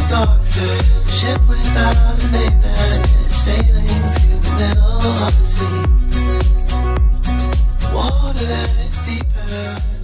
There's a ship without a name that is sailing to the middle of the sea. Water that is deeper